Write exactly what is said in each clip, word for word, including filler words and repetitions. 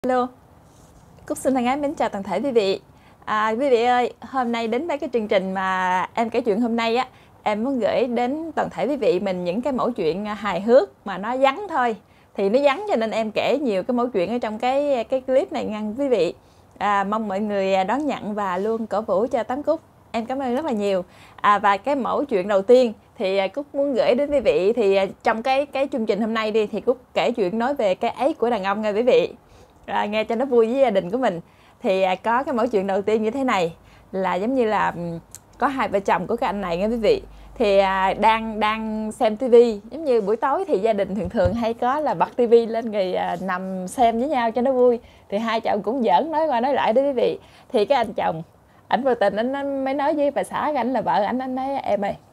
Hello, Cúc xin thân ái mến chào toàn thể quý vị. À, quý vị ơi, hôm nay đến với cái chương trình mà em kể chuyện hôm nay á, em muốn gửi đến toàn thể quý vị mình những cái mẫu chuyện hài hước mà nó vắn thôi. Thì nó vắn cho nên em kể nhiều cái mẫu chuyện ở trong cái cái clip này nha quý vị. À, mong mọi người đón nhận và luôn cổ vũ cho Tám Cúc. Em cảm ơn rất là nhiều. À, và cái mẫu chuyện đầu tiên thì Cúc muốn gửi đến quý vị thì trong cái cái chương trình hôm nay đi thì Cúc kể chuyện nói về cái ấy của đàn ông nha quý vị. À, nghe cho nó vui với gia đình của mình. Thì à, có cái mẫu chuyện đầu tiên như thế này, là giống như là có hai vợ chồng của cái anh này nghe quý vị. Thì à, đang đang xem tivi, giống như buổi tối thì gia đình thường thường hay có là bật tivi lên rồi à, nằm xem với nhau cho nó vui. Thì hai chồng cũng giỡn nói qua nói lại đó quý vị. Thì cái anh chồng ảnh vô tình anh, anh mới nói với bà xã ảnh là vợ ảnh, anh nói em ơi,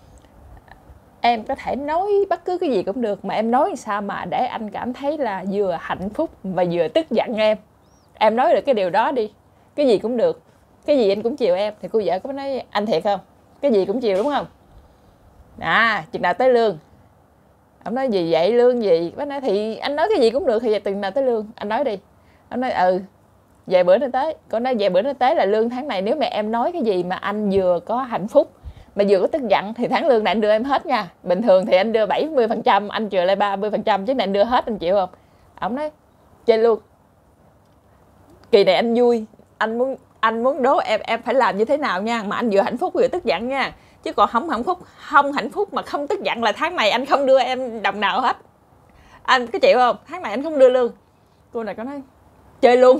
em có thể nói bất cứ cái gì cũng được, mà em nói sao mà để anh cảm thấy là vừa hạnh phúc và vừa tức giận em. Em nói được cái điều đó đi, cái gì cũng được, cái gì anh cũng chiều em. Thì cô vợ có nói anh thiệt không? Cái gì cũng chiều đúng không? À, chừng nào tới lương? Ông nói gì vậy, lương gì? Bác nói thì anh nói cái gì cũng được, thì chừng nào tới lương? Anh nói đi. Ông nói ừ, vài bữa nữa tới. Cô nói vài bữa nữa tới là lương tháng này, nếu mà em nói cái gì mà anh vừa có hạnh phúc mà vừa có tức giận thì tháng lương này anh đưa em hết nha. Bình thường thì anh đưa bảy mươi phần trăm, anh trừ lại ba mươi phần trăm, chứ này anh đưa hết, anh chịu không? Ông nói chơi luôn. Kỳ này anh vui, anh muốn anh muốn đố em em phải làm như thế nào nha, mà anh vừa hạnh phúc vừa tức giận nha. Chứ còn không hạnh phúc, không hạnh phúc mà không tức giận là tháng này anh không đưa em đồng nào hết. Anh có chịu không? Tháng này anh không đưa lương. Cô này có nói chơi luôn.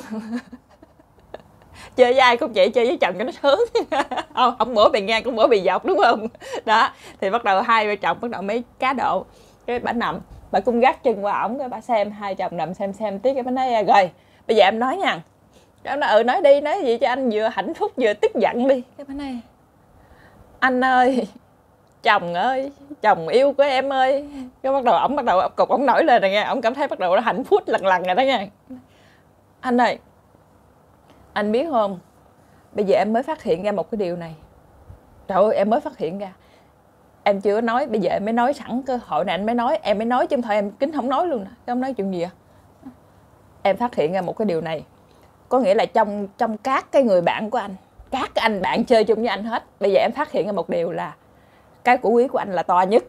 Chơi với ai cũng vậy, chơi với chồng cho nó sướng. Không, không bữa bị ngang cũng bữa bị dọc đúng không? Đó, thì bắt đầu hai vợ chồng bắt đầu mấy cá độ. Cái bà nằm, bà cũng gác chân qua ổng, cái bà xem, hai chồng nằm xem xem tí, cái bà nói rồi bây giờ em nói nha. Cái nói ừ nói đi, nói gì cho anh vừa hạnh phúc vừa tức giận đi. Cái bà nói anh ơi, chồng ơi, chồng yêu của em ơi. Cái bắt đầu ổng bắt đầu cục ổng nổi lên rồi nha, ổng cảm thấy bắt đầu nó hạnh phúc lần lần rồi đó nha. Anh ơi, anh biết không, bây giờ em mới phát hiện ra một cái điều này. Trời ơi, em mới phát hiện ra. Em chưa nói, bây giờ em mới nói sẵn cơ hội này anh mới nói. Em mới nói chứ không thôi em kính không nói luôn. Em nói chuyện gì vậy? Em phát hiện ra một cái điều này. Có nghĩa là trong trong các cái người bạn của anh, các cái anh bạn chơi chung với anh hết, bây giờ em phát hiện ra một điều là cái của quý của anh là to nhất.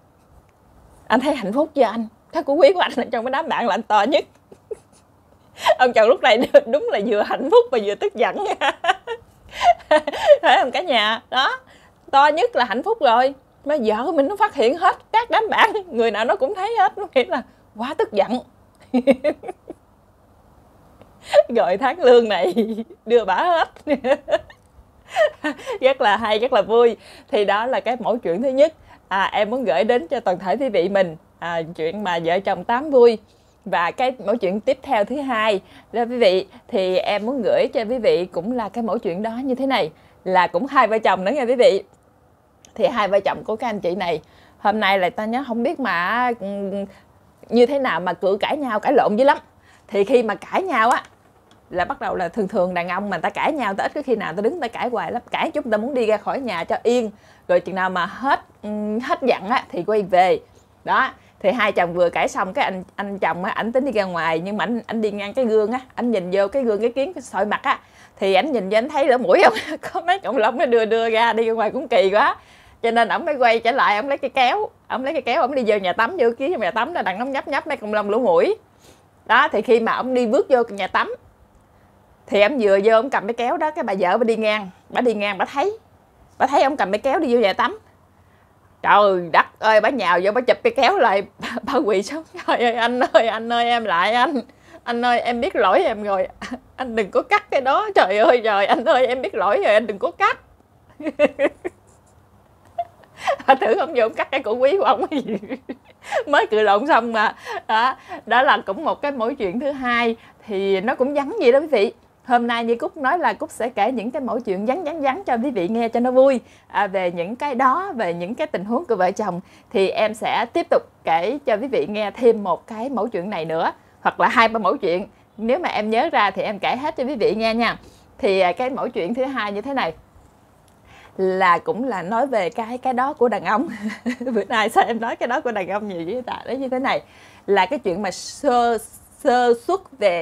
Anh thấy hạnh phúc với anh. Cái của quý của anh là trong cái đám bạn là anh to nhất. Ông chồng lúc này đúng là vừa hạnh phúc và vừa tức giận. Thấy không cả nhà? Đó, to nhất là hạnh phúc rồi. Mà vợ mình nó phát hiện hết, các đám bạn người nào nó cũng thấy hết, nó nghĩ là quá tức giận. Gọi tháng lương này đưa bả hết. Rất là hay, rất là vui. Thì đó là cái mẫu chuyện thứ nhất à, em muốn gửi đến cho toàn thể quý vị mình, à, chuyện mà vợ chồng Tám vui. Và cái mẫu chuyện tiếp theo thứ hai là quý vị, thì em muốn gửi cho quý vị cũng là cái mẫu chuyện đó như thế này, là cũng hai vợ chồng nữa nha quý vị. Thì hai vợ chồng của các anh chị này hôm nay là ta nhớ không biết mà như thế nào mà cự cãi nhau, cãi lộn dữ lắm. Thì khi mà cãi nhau á là bắt đầu là thường thường đàn ông mà ta cãi nhau ta ít có khi nào ta đứng ta cãi hoài lắm. Cãi chút ta muốn đi ra khỏi nhà cho yên, rồi chừng nào mà hết hết giận á thì quay về. Đó, thì hai chồng vừa cãi xong cái anh anh chồng á, ảnh tính đi ra ngoài, nhưng mà anh anh đi ngang cái gương á, anh nhìn vô cái gương cái kiến cái soi mặt á, thì ảnh nhìn vô anh thấy lỗ mũi không? Có mấy cọng lông nó đưa đưa ra, đi ra ngoài cũng kỳ quá. Cho nên ổng mới quay trở lại, ổng lấy cái kéo, ổng lấy cái kéo ổng đi vô nhà tắm, vô kiến nhà tắm là đằng ổng nhấp nhấp mấy cọng lông lỗ mũi. Đó, thì khi mà ổng đi bước vô nhà tắm thì ổng vừa vô ổng cầm cái kéo đó, cái bà vợ bà đi ngang, bà đi ngang bà thấy, bà thấy ổng cầm cái kéo đi vô nhà tắm. Trời đất ơi, bà nhào vô bà chụp cái kéo lại, bà, bà quỳ xuống. Trời ơi anh ơi, anh ơi em lại anh. Anh ơi em biết lỗi em rồi, anh đừng có cắt cái đó. Trời ơi trời, anh ơi em biết lỗi rồi, anh đừng có cắt. Bà thử không vô cắt cái cổ quý của ông gì. Mới cự lộn xong mà. Đó, đó là cũng một cái mẫu chuyện thứ hai. Thì nó cũng vắn vậy đó quý vị. Hôm nay như Cúc nói là Cúc sẽ kể những cái mẫu chuyện vắn vắn vắn cho quý vị nghe cho nó vui, à, về những cái đó, về những cái tình huống của vợ chồng. Thì em sẽ tiếp tục kể cho quý vị nghe thêm một cái mẫu chuyện này nữa, hoặc là hai ba mẫu chuyện. Nếu mà em nhớ ra thì em kể hết cho quý vị nghe nha. Thì cái mẫu chuyện thứ hai như thế này, là cũng là nói về cái cái đó của đàn ông. Bữa nay sao em nói cái đó của đàn ông nhiều với ta? Đấy như thế này, là cái chuyện mà sơ sơ xuất về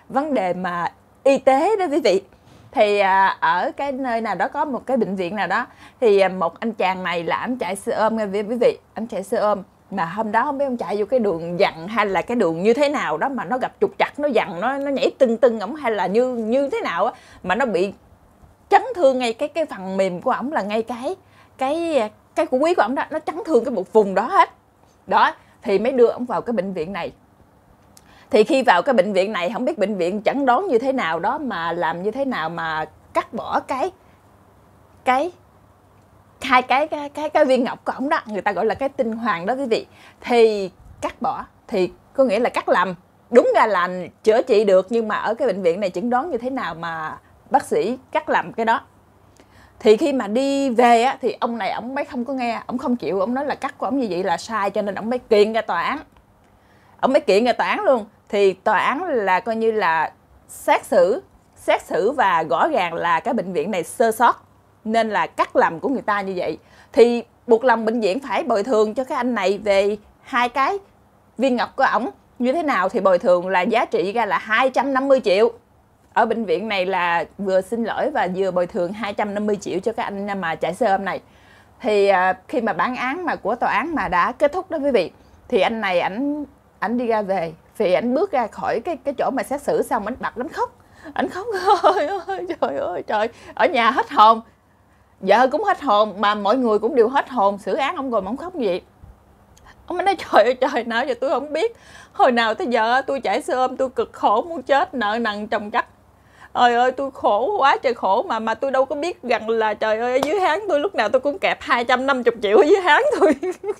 vấn đề mà y tế đó quý vị. Thì à, ở cái nơi nào đó có một cái bệnh viện nào đó, thì à, một anh chàng này là anh chạy xe ôm nha quý vị, anh chạy xe ôm mà hôm đó không biết ông chạy vô cái đường dặn hay là cái đường như thế nào đó mà nó gặp trục trặc, nó dặn, nó nó nhảy tưng tưng ổng hay là như như thế nào á, mà nó bị chấn thương ngay cái cái phần mềm của ổng, là ngay cái cái cái của quý của ổng đó, nó chấn thương cái một vùng đó hết đó. Thì mới đưa ổng vào cái bệnh viện này. Thì khi vào cái bệnh viện này, không biết bệnh viện chẩn đoán như thế nào đó mà làm như thế nào mà cắt bỏ cái cái hai cái cái cái cái viên ngọc của ổng đó, người ta gọi là cái tinh hoàng đó quý vị. Thì cắt bỏ thì có nghĩa là cắt lầm, đúng ra là chữa trị được, nhưng mà ở cái bệnh viện này chẩn đoán như thế nào mà bác sĩ cắt lầm cái đó. Thì khi mà đi về á, thì ông này ổng mới không có nghe, ổng không chịu, ổng nói là cắt của ổng như vậy là sai, cho nên ổng mới kiện ra tòa án. Ổng mới kiện ra tòa án luôn. Thì tòa án là coi như là xét xử xét xử và rõ ràng là cái bệnh viện này sơ sót nên là cắt lầm của người ta như vậy. Thì buộc lòng bệnh viện phải bồi thường cho cái anh này về hai cái viên ngọc của ổng. Như thế nào thì bồi thường là giá trị ra là hai trăm năm mươi triệu. Ở bệnh viện này là vừa xin lỗi và vừa bồi thường hai trăm năm mươi triệu cho cái anh mà chạy xe ôm này. Thì à, khi mà bản án mà của tòa án mà đã kết thúc đó quý vị, thì anh này ảnh ảnh đi ra về, thì ảnh bước ra khỏi cái cái chỗ mà xét xử xong, ảnh bật ảnh khóc, ảnh khóc ơi ơi trời ơi trời, ở nhà hết hồn, vợ cũng hết hồn, mà mọi người cũng đều hết hồn, xử án ông rồi mà ông khóc như vậy. Ông mới nói trời ơi trời, nào giờ tôi không biết, hồi nào tới giờ tôi chạy xe ôm tôi cực khổ muốn chết, nợ nần chồng chất. Ôi ơi tôi khổ quá trời khổ, mà mà tôi đâu có biết rằng là trời ơi ở dưới háng tôi lúc nào tôi cũng kẹp hai trăm năm mươi triệu ở dưới háng tôi.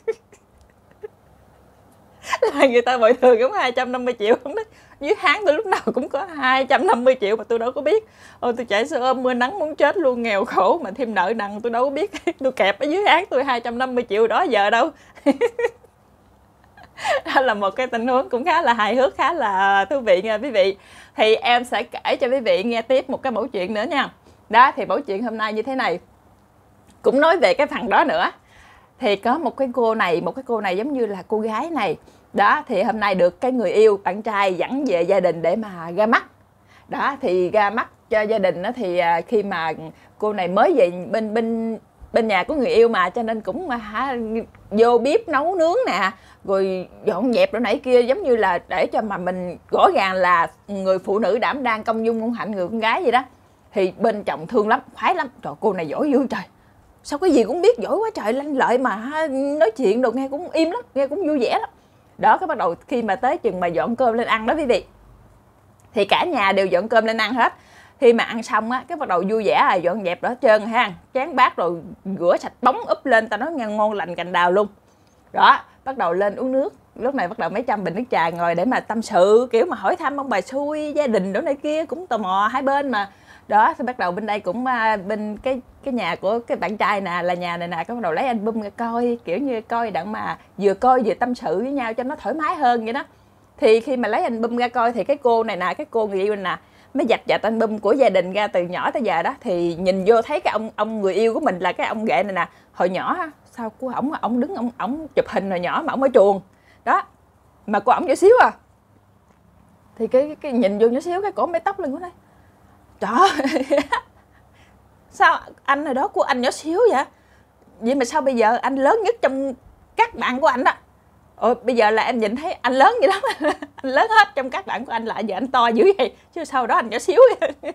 Là người ta bồi thường cũng hai trăm năm mươi triệu không đó, dưới háng tôi lúc nào cũng có hai trăm năm mươi triệu mà tôi đâu có biết. Ôi tôi chạy xe ôm mưa nắng muốn chết luôn, nghèo khổ mà thêm nợ nần tôi đâu có biết. Tôi kẹp ở dưới háng tôi hai trăm năm mươi triệu đó giờ đâu. Đó là một cái tình huống cũng khá là hài hước, khá là thú vị nha quý vị. Thì em sẽ kể cho quý vị nghe tiếp một cái mẫu chuyện nữa nha. Đó thì mẫu chuyện hôm nay như thế này, cũng nói về cái phần đó nữa. Thì có một cái cô này, một cái cô này giống như là cô gái này. Đó thì hôm nay được cái người yêu, bạn trai dẫn về gia đình để mà ra mắt. Đó thì ra mắt cho gia đình đó, thì khi mà cô này mới về bên bên bên nhà của người yêu mà, cho nên cũng hả, vô bếp nấu nướng nè, rồi dọn dẹp đồ nãy kia, giống như là để cho mà mình rõ ràng là người phụ nữ đảm đang công dung ngôn hạnh người con gái vậy đó. Thì bên chồng thương lắm, khoái lắm, trời cô này giỏi dữ trời, sao cái gì cũng biết, giỏi quá trời, lanh lợi mà nói chuyện đồ nghe cũng im lắm, nghe cũng vui vẻ lắm. Đó cái bắt đầu khi mà tới chừng mà dọn cơm lên ăn đó quý vị, thì cả nhà đều dọn cơm lên ăn hết. Khi mà ăn xong á, cái bắt đầu vui vẻ rồi, dọn dẹp đó hết trơn ha, chén bát rồi rửa sạch bóng úp lên, ta nói nghe ngon lành cành đào luôn. Đó bắt đầu lên uống nước. Lúc này bắt đầu mấy trăm bình nước trà ngồi để mà tâm sự, kiểu mà hỏi thăm ông bà xui, gia đình đó này kia, cũng tò mò hai bên mà. Đó thì bắt đầu bên đây cũng bên cái cái nhà của cái bạn trai nè, là nhà này nè, cái bắt đầu lấy album ra coi, kiểu như coi đặng mà vừa coi vừa tâm sự với nhau cho nó thoải mái hơn vậy đó. Thì khi mà lấy album ra coi thì cái cô này nè, cái cô người yêu này nè, mới dạch dạch album của gia đình ra từ nhỏ tới giờ đó. Thì nhìn vô thấy cái ông ông người yêu của mình là cái ông ghệ này nè, hồi nhỏ sao của ổng ổng đứng ổng ổng chụp hình hồi nhỏ mà ổng ở chuồng đó, mà của ổng nhỏ xíu à. Thì cái cái nhìn vô nhỏ xíu, cái cổ mái tóc lên của đây, trời sao anh này đó của anh nhỏ xíu vậy, vậy mà sao bây giờ anh lớn nhất trong các bạn của anh đó. Ôi bây giờ là em nhìn thấy anh lớn vậy đó. Anh lớn hết trong các bạn của anh, lại giờ anh to dữ vậy, chứ sau đó anh nhỏ xíu vậy.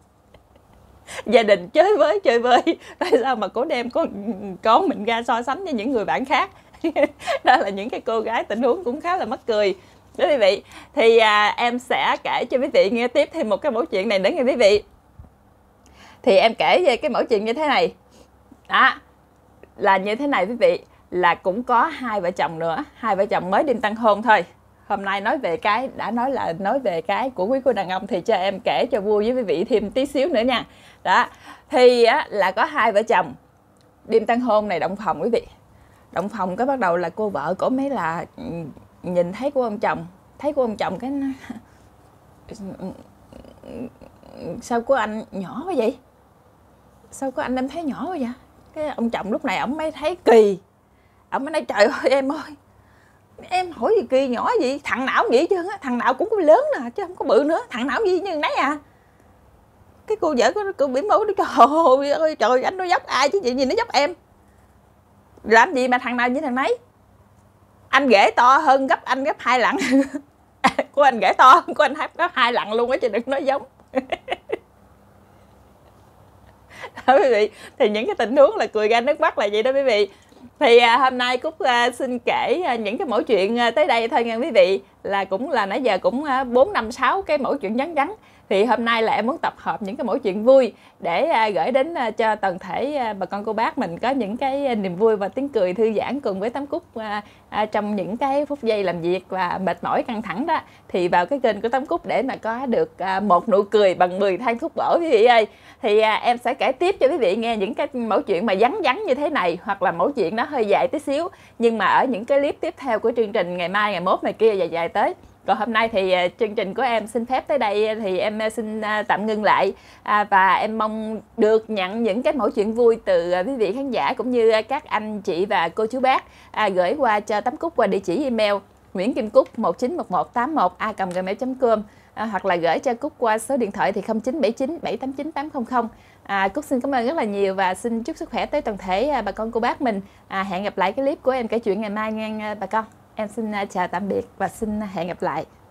Gia đình chơi với chơi với tại sao mà cố đem con con mình ra so sánh với những người bạn khác. Đó là những cái cô gái tình huống cũng khá là mắc cười đó quý vị. Thì à, em sẽ kể cho quý vị nghe tiếp thêm một cái mẫu chuyện này nữa nghe quý vị. Thì em kể về cái mẫu chuyện như thế này đó, là như thế này quý vị, là cũng có hai vợ chồng nữa, hai vợ chồng mới đêm tân hôn thôi. Hôm nay nói về cái, đã nói là nói về cái của quý cô đàn ông, thì cho em kể cho vui với quý vị thêm tí xíu nữa nha. Đó thì á, là có hai vợ chồng đêm tân hôn này động phòng quý vị. Động phòng cái bắt đầu là cô vợ cổ mới là nhìn thấy của ông chồng, thấy của ông chồng cái sao của anh nhỏ quá vậy, sao của anh em thấy nhỏ quá vậy. Cái ông chồng lúc này ổng mới thấy kỳ, ổng mới nói trời ơi em ơi, Em hỏi gì kỳ nhỏ gì, thằng nào cũng vậy chứ, thằng nào cũng có lớn nè chứ không có bự nữa, thằng nào cũng gì như nấy à. Cái cô vợ của cô bỉm mẫu, trời ơi trời, anh nó dốc ai chứ chuyện gì nó dốc em, làm gì mà thằng nào như thằng nấy. Anh ghế to hơn gấp anh gấp hai lần. Của anh ghế to hơn của anh gấp hai lần luôn á, chứ đừng nói giống. Đó quý vị, thì những cái tình huống là cười ra nước mắt là vậy đó quý vị. Thì à, hôm nay Cúc à, xin kể à, những cái mẫu chuyện à, tới đây thôi nha quý vị. Là cũng là nãy giờ cũng à, bốn năm sáu cái mẫu chuyện vắn vắn. Thì hôm nay là em muốn tập hợp những cái mẫu chuyện vui để à, gửi đến à, cho toàn thể à, bà con cô bác mình có những cái à, niềm vui và tiếng cười thư giãn cùng với Tám Cúc à, à, trong những cái phút giây làm việc và mệt mỏi căng thẳng đó. Thì vào cái kênh của Tám Cúc để mà có được à, một nụ cười bằng mười thang thuốc bổ quý vị ơi. Thì à, em sẽ kể tiếp cho quý vị nghe những cái mẫu chuyện mà vắn vắn như thế này, hoặc là mẫu chuyện nó hơi dài tí xíu, nhưng mà ở những cái clip tiếp theo của chương trình ngày mai, ngày mốt này kia dài dài tới. Còn hôm nay thì à, chương trình của em xin phép tới đây thì em xin à, tạm ngưng lại, à, và em mong được nhận những cái mẫu chuyện vui từ à, quý vị khán giả cũng như à, các anh chị và cô chú bác à, gửi qua cho Tám Cúc qua địa chỉ email nguyễn kim cúc một chín một một tám một a còng gmail chấm com, à, hoặc là gửi cho Cúc qua số điện thoại thì không chín bảy chín bảy tám chín tám không không. À, Cúc xin cảm ơn rất là nhiều và xin chúc sức khỏe tới toàn thể à, bà con cô bác mình. À, hẹn gặp lại cái clip của em kể chuyện ngày mai nha bà con. Em xin à, chào tạm biệt và xin hẹn gặp lại.